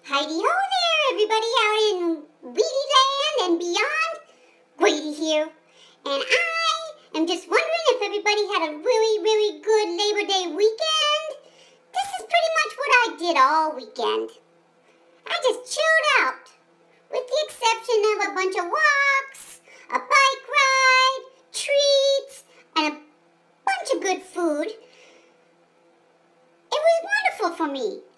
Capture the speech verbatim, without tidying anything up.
Heidi ho there, everybody out in Weedy Land and beyond. Grady here. And I am just wondering if everybody had a really, really good Labor Day weekend. This is pretty much what I did all weekend. I just chilled out, with the exception of a bunch of walks, a bike ride, treats, and a bunch of good food. It was wonderful for me.